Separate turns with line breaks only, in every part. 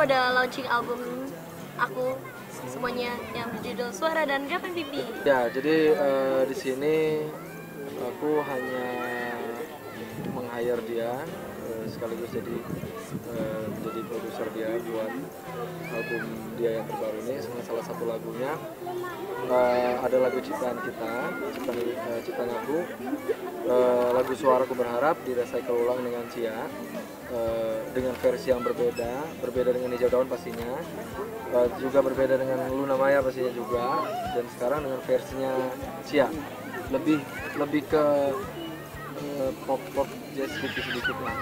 ada launching album aku semuanya yang berjudul Suara dan Gapai Pipi.
Ya, jadi di sini aku hanya meng-hire dia sekaligus jadi produser dia buat album dia yang terbaru ini. Salah satu lagunya ada lagu ciptaan kita, ciptaan aku, lagu Suaraku Berharap direcycle ulang dengan Cia, dengan versi yang berbeda dengan Hijau Daun pastinya, juga berbeda dengan Luna Maya pastinya juga, dan sekarang dengan versinya Cia lebih ke pop jazz sedikit lah.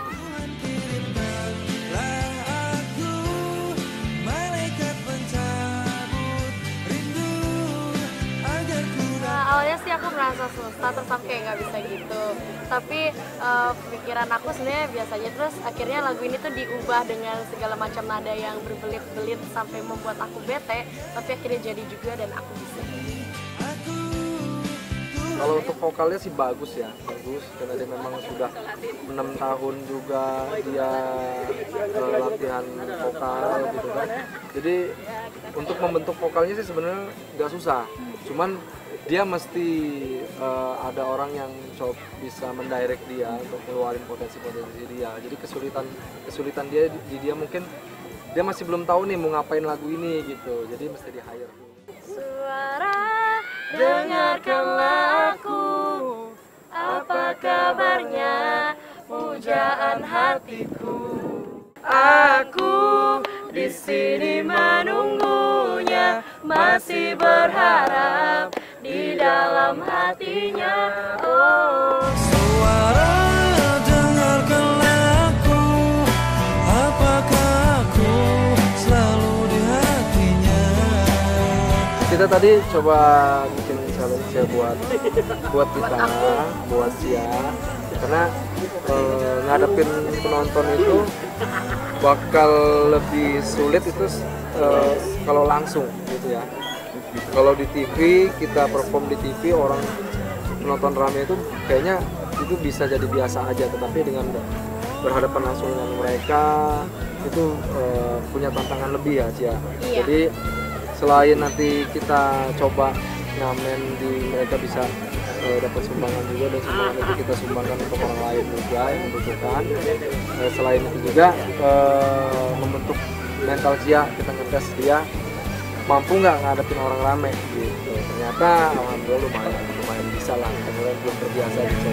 Awalnya sih aku merasa susah, terus aku kayak nggak bisa gitu, tapi pikiran aku sebenarnya biasanya, terus akhirnya lagu ini tuh diubah dengan segala macam nada yang berbelit-belit sampai membuat aku bete, tapi akhirnya jadi juga dan aku bisa.
Kalau untuk vokalnya sih bagus karena dia memang sudah 6 tahun juga dia latihan vokal gitu kan. Jadi untuk membentuk vokalnya sih sebenarnya nggak susah, cuman dia mesti ada orang yang bisa mendirect dia untuk keluarin potensi dia. Jadi kesulitan dia mungkin dia masih belum tahu nih mau ngapain lagu ini gitu, jadi mesti di hire dulu.
Suara, dengarkanlah aku, apa kabarnya pujaan hatiku. Aku di sini menunggunya, masih berharap di dalam hatinya. Oh,
suara, dengarkanlah aku, apakah aku selalu di hatinya.
Kita tadi coba bikin challenge buat kita, buat Cia, karena ngadepin penonton itu bakal lebih sulit itu kalau langsung gitu ya. Kalau di TV, kita perform di TV, orang penonton rame itu kayaknya itu bisa jadi biasa aja, tetapi dengan berhadapan langsung dengan mereka itu punya tantangan lebih ya Cia.
Iya.
Jadi selain nanti kita coba ngamen mereka bisa dapat sumbangan juga, dan sumbangan itu kita sumbangkan untuk orang lain juga yang membutuhkan. Selain itu juga membentuk mental Cia, kita ngetes dia mampu nggak ngadepin orang rame gitu. Ternyata alhamdulillah lumayan bisa lah, kemudian belum terbiasa gitu.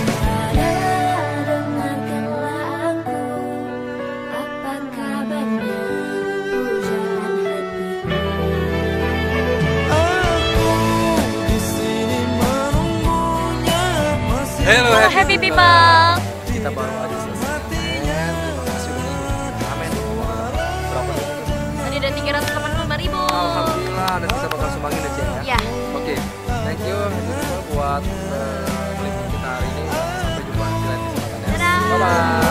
Hello
happy people.
Kita baru aja selesai. Terima kasih udah ngamen. Berapa nih?
Tadi ada 385.000.
Alhamdulillah, dan kita bakal sumbangin deh Cia ya.
Ya.
Oke, thank you buat klip kita hari ini. Sampai jumpa di lain kesempatan ya.
Dadah.
Bye bye.